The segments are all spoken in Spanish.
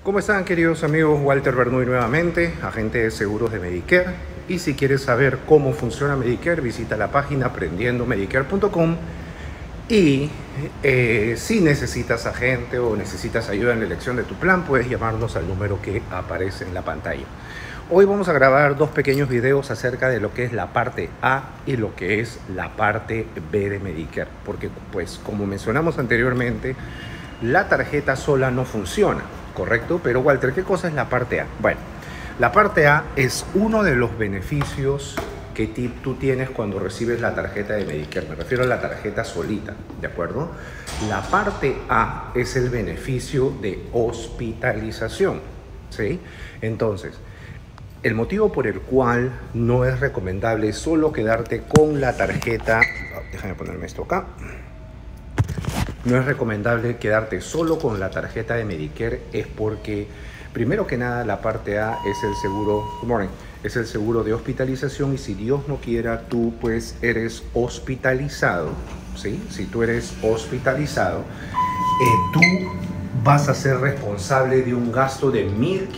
¿Cómo están, queridos amigos? Walter Bernoulli nuevamente, agente de seguros de Medicare. Y si quieres saber cómo funciona Medicare, visita la página aprendiendomedicare.com. Y si necesitas agente o necesitas ayuda en la elección de tu plan, puedes llamarnos al número que aparece en la pantalla. Hoy vamos a grabar dos pequeños videos acerca de lo que es la parte A y lo que es la parte B de Medicare. Porque, pues, como mencionamos anteriormente, la tarjeta sola no funciona, ¿correcto? Pero, Walter, ¿qué cosa es la parte A? Bueno, la parte A es uno de los beneficios que tú tienes cuando recibes la tarjeta de Medicare. Me refiero a la tarjeta solita, ¿de acuerdo? La parte A es el beneficio de hospitalización, ¿sí? Entonces, el motivo por el cual no es recomendable solo quedarte con la tarjeta, déjame ponerme esto acá. No es recomendable quedarte solo con la tarjeta de Medicare, es porque, primero que nada, la parte A es el seguro, es el seguro de hospitalización, y si Dios no quiera, tú pues eres hospitalizado, ¿sí? Si tú eres hospitalizado, tú vas a ser responsable de un gasto de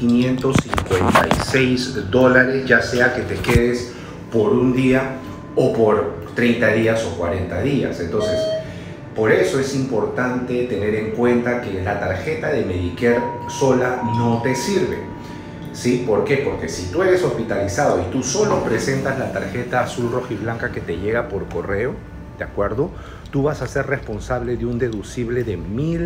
$1,556, ya sea que te quedes por un día o por 30 días o 40 días. Entonces, por eso es importante tener en cuenta que la tarjeta de Medicare sola no te sirve. ¿Sí? ¿Por qué? Porque si tú eres hospitalizado y tú solo presentas la tarjeta azul, roja y blanca que te llega por correo, ¿de acuerdo? Tú vas a ser responsable de un deducible de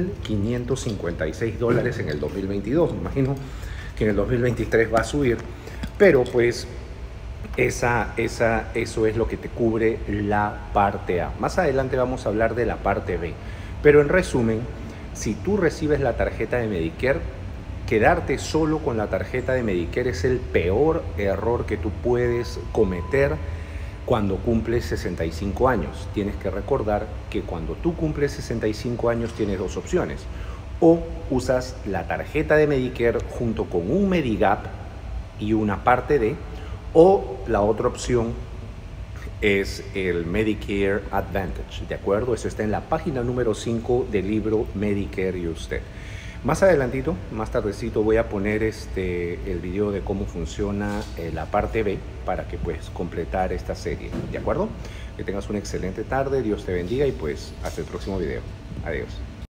$1,556 en el 2022. Me imagino que en el 2023 va a subir, pero pues eso es lo que te cubre la parte A. Más adelante vamos a hablar de la parte B. Pero en resumen, si tú recibes la tarjeta de Medicare, quedarte solo con la tarjeta de Medicare es el peor error que tú puedes cometer cuando cumples 65 años. Tienes que recordar que cuando tú cumples 65 años tienes dos opciones. O usas la tarjeta de Medicare junto con un Medigap y una parte D, o la otra opción es el Medicare Advantage, ¿de acuerdo? Eso está en la página número 5 del libro Medicare y usted. Más adelantito, más tardecito, voy a poner el video de cómo funciona la parte B para que puedas completar esta serie, ¿de acuerdo? Que tengas una excelente tarde, Dios te bendiga y pues hasta el próximo video. Adiós.